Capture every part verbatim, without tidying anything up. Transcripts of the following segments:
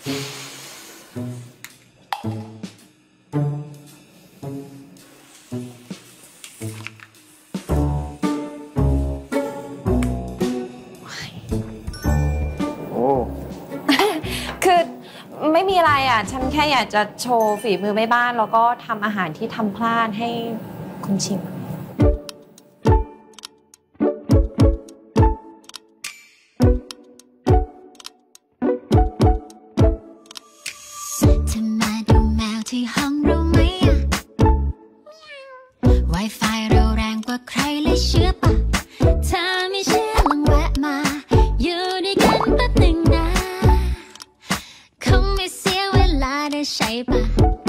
คือไม่มีอะไรอ่ะฉันแค่อยากจะโชว์ฝีมือแม่บ้านแล้วก็ทำอาหารที่ทำพลาดให้คุณชิมจะมาดูแมวที่ห้องเราไหมอะ Wi-Fi เราแรงกว่าใครเลยเชื่อปะถ้าไม่เชื่อลองแวะมาอยู่ด้วยกันแป๊บหนึ่งนะคงไม่เสียเวลาได้ใช่ปะ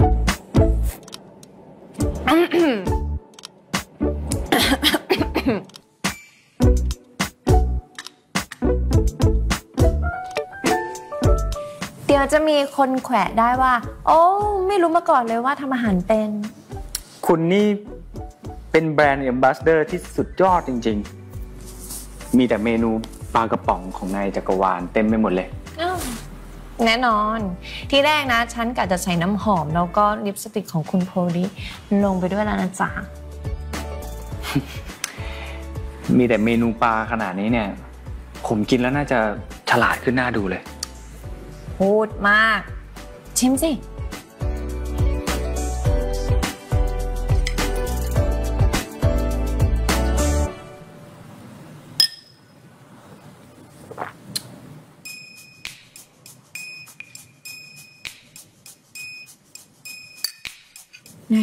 เดี๋ยวจะมีคนแขวะได้ว่าโอ้ไม่รู้มาก่อนเลยว่าทำอาหารเป็นคุณนี่เป็นแบรนด์แอมบาสเดอร์ที่สุดยอดจริงๆมีแต่เมนูปลากระป๋องของนายจักรวาลเต็มไปหมดเลยแน่นอนที่แรกนะฉันกะจะใส่น้ำหอมแล้วก็ลิปสติกของคุณโพลีลงไปด้วยแล้วนะจ๊ะมีแต่เมนูปลาขนาดนี้เนี่ยผมกินแล้วน่าจะฉลาดขึ้นน่าดูเลยพูดมากชิมสิไง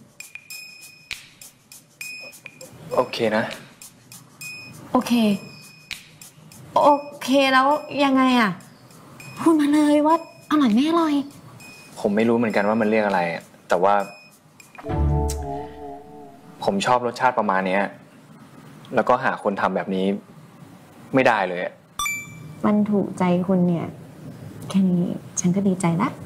โอเคนะโอเคโอเคแล้วยังไงอ่ะพูดมาเลยว่าอร่อยไม่อร่อยผมไม่รู้เหมือนกันว่ามันเรียกอะไรแต่ว่าผมชอบรสชาติประมาณนี้แล้วก็หาคนทำแบบนี้ไม่ได้เลยมันถูกใจคุณเนี่ยแค่นี้ฉันก็ดีใจละ